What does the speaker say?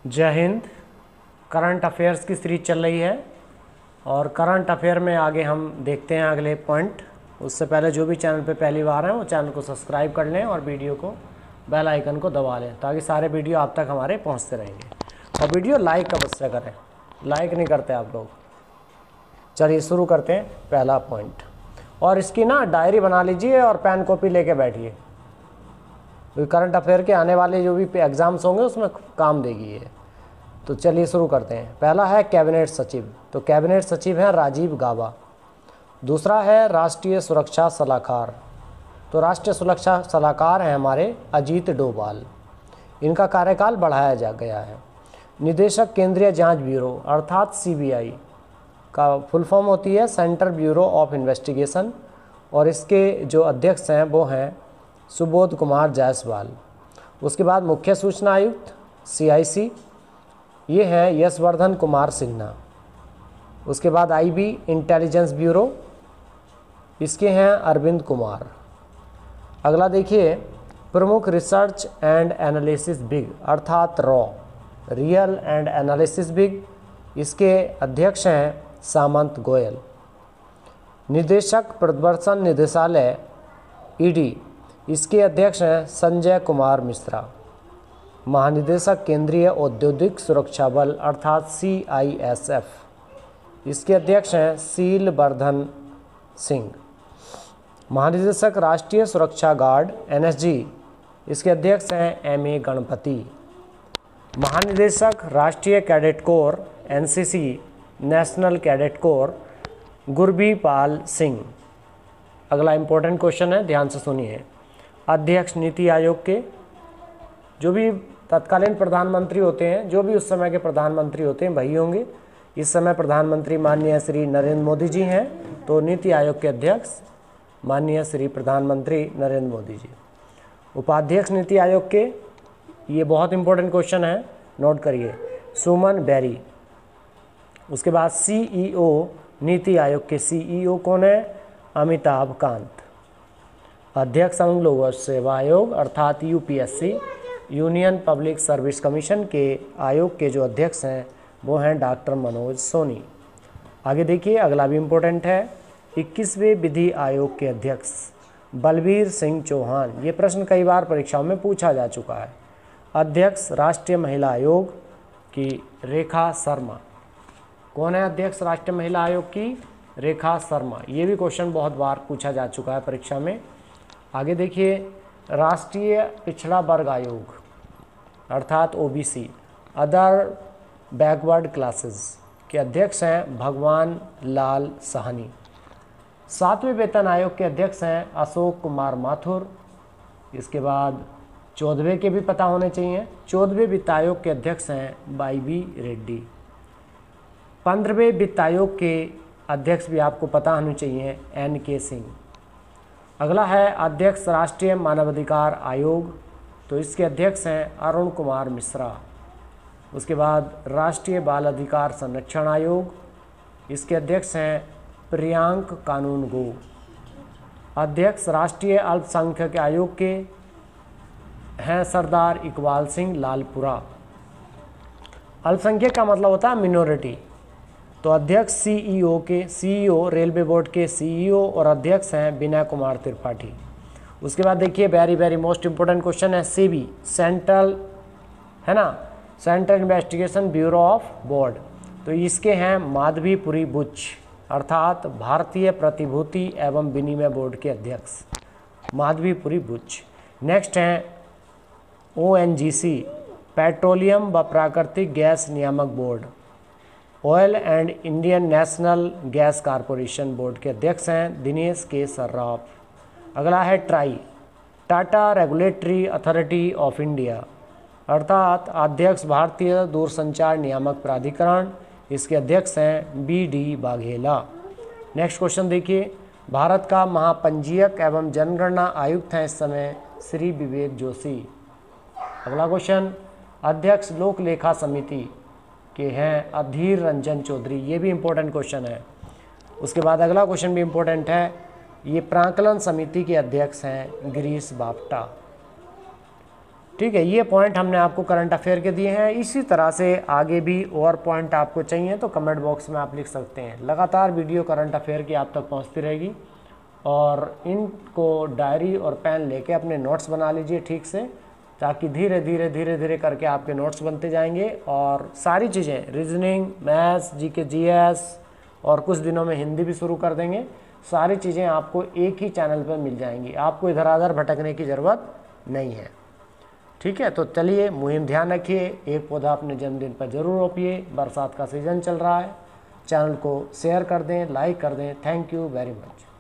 जय हिंद। Current affairs की सीरीज चल रही है और करंट अफेयर में आगे हम देखते हैं अगले पॉइंट। उससे पहले जो भी चैनल पे पहली बार हैं वो चैनल को सब्सक्राइब कर लें और वीडियो को बेल आइकन को दबा लें ताकि सारे वीडियो आप तक हमारे पहुंचते रहेंगे। और वीडियो लाइक अवश्य करें, लाइक नहीं करते आप लोग। चलिए शुरू करते हैं पहला पॉइंट। और इसकी ना डायरी बना लीजिए और पेन कॉपी लेके बैठिए, करंट अफेयर के आने वाले जो भी एग्ज़ाम्स होंगे उसमें काम देगी ये। तो चलिए शुरू करते हैं। पहला है कैबिनेट सचिव, तो कैबिनेट सचिव हैं राजीव गाबा। दूसरा है राष्ट्रीय सुरक्षा सलाहकार, तो राष्ट्रीय सुरक्षा सलाहकार हैं हमारे अजीत डोभाल। इनका कार्यकाल बढ़ाया जा गया है। निदेशक केंद्रीय जांच ब्यूरो अर्थात CBI का फुल फॉर्म होती है सेंट्रल ब्यूरो ऑफ इन्वेस्टिगेशन, और इसके जो अध्यक्ष हैं वो हैं सुबोध कुमार जायसवाल। उसके बाद मुख्य सूचना आयुक्त CIC ये हैं यशवर्धन कुमार सिन्हा। उसके बाद IB इंटेलिजेंस ब्यूरो, इसके हैं अरविंद कुमार। अगला देखिए प्रमुख रिसर्च एंड एनालिसिस बिग अर्थात रियल एंड एनालिसिस बिग, इसके अध्यक्ष हैं सामंत गोयल। निदेशक प्रवर्तन निदेशालय ED, इसके अध्यक्ष हैं संजय कुमार मिश्रा। महानिदेशक केंद्रीय औद्योगिक सुरक्षा बल अर्थात CISF, इसके अध्यक्ष हैं शीलवर्धन सिंह। महानिदेशक राष्ट्रीय सुरक्षा गार्ड NSG, इसके अध्यक्ष हैं MA गणपति। महानिदेशक राष्ट्रीय cadet corps NCC national cadet corps Gurbirpal Singh. अगला इंपॉर्टेंट क्वेश्चन है, ध्यान से सुनिए। अध्यक्ष नीति आयोग के जो भी तत्कालीन प्रधानमंत्री होते हैं, जो भी उस समय के प्रधानमंत्री होते हैं वही होंगे। इस समय प्रधानमंत्री माननीय श्री नरेंद्र मोदी जी हैं, तो नीति आयोग के अध्यक्ष माननीय श्री प्रधानमंत्री नरेंद्र मोदी जी। उपाध्यक्ष नीति आयोग के, ये बहुत इंपॉर्टेंट क्वेश्चन है, नोट करिए, सुमन बेरी। उसके बाद CEO नीति आयोग के CEO कौन है? अमिताभ कांत। अध्यक्ष संघ लोक सेवा आयोग अर्थात UPSC union public service commission के आयोग के जो अध्यक्ष हैं वो हैं डॉक्टर मनोज सोनी। आगे देखिए अगला भी इम्पोर्टेंट है। 21वें विधि आयोग के अध्यक्ष बलबीर सिंह चौहान। ये प्रश्न कई बार परीक्षाओं में पूछा जा चुका है। अध्यक्ष राष्ट्रीय महिला आयोग की रेखा शर्मा। कौन है अध्यक्ष राष्ट्रीय महिला आयोग की? रेखा शर्मा। ये भी क्वेश्चन बहुत बार पूछा जा चुका है परीक्षा में। आगे देखिए राष्ट्रीय पिछड़ा वर्ग आयोग अर्थात OBC अदर बैकवर्ड क्लासेस के अध्यक्ष हैं भगवान लाल साहनी। 7वें वेतन आयोग के अध्यक्ष हैं अशोक कुमार माथुर। इसके बाद 14वें के भी पता होने चाहिए। 14वें वित्त आयोग के अध्यक्ष हैं YB रेड्डी। 15वें वित्त आयोग के अध्यक्ष भी आपको पता होने चाहिए NK सिंह। अगला है अध्यक्ष राष्ट्रीय मानवाधिकार आयोग, तो इसके अध्यक्ष हैं अरुण कुमार मिश्रा। उसके बाद राष्ट्रीय बाल अधिकार संरक्षण आयोग, इसके अध्यक्ष हैं प्रियांक कानूनगो। अध्यक्ष राष्ट्रीय अल्पसंख्यक आयोग के हैं सरदार इकबाल सिंह लालपुरा। अल्पसंख्यक का मतलब होता है मिनोरिटी, तो अध्यक्ष CEO रेलवे बोर्ड के CEO और अध्यक्ष हैं विनय कुमार त्रिपाठी। उसके बाद देखिए very very most important question है CB सेंट्रल, है ना, central investigation bureau of board, तो इसके हैं माधवीपुरी बुच अर्थात भारतीय प्रतिभूति एवं विनिमय बोर्ड के अध्यक्ष माधवीपुरी बुच। नेक्स्ट हैं ONGC पेट्रोलियम व प्राकृतिक गैस नियामक board, oil and Indian national gas corporation board के अध्यक्ष हैं दिनेश के सर्राफ। अगला है Tata regulatory authority of India अर्थात अध्यक्ष भारतीय दूरसंचार नियामक प्राधिकरण, इसके अध्यक्ष हैं BD बाघेला। नेक्स्ट क्वेश्चन देखिए। भारत का महापंजीयक एवं जनगणना आयुक्त हैं इस समय श्री विवेक जोशी। अगला क्वेश्चन अध्यक्ष लोक लेखा समिति के हैं अधीर रंजन चौधरी। ये भी इम्पोर्टेंट क्वेश्चन है। उसके बाद अगला क्वेश्चन भी इम्पोर्टेंट है, ये प्राक्कलन समिति के अध्यक्ष हैं गिरीश बापटा। ठीक है, ये पॉइंट हमने आपको करंट अफेयर के दिए हैं। इसी तरह से आगे भी और पॉइंट आपको चाहिए तो कमेंट बॉक्स में आप लिख सकते हैं। लगातार वीडियो करंट अफेयर की आप तक पहुंचती रहेगी और इनको डायरी और पेन लेके अपने नोट्स बना लीजिए ठीक से, ताकि धीरे धीरे करके आपके नोट्स बनते जाएंगे और सारी चीज़ें रीजनिंग, मैथ्स, जीके, जीएस और कुछ दिनों में हिंदी भी शुरू कर देंगे। सारी चीज़ें आपको एक ही चैनल पर मिल जाएंगी, आपको इधर उधर भटकने की ज़रूरत नहीं है। ठीक है, तो चलिए मुहिम ध्यान रखिए, एक पौधा अपने जन्मदिन पर जरूर रोपिए। बरसात का सीज़न चल रहा है। चैनल को शेयर कर दें, लाइक कर दें। Thank you very much.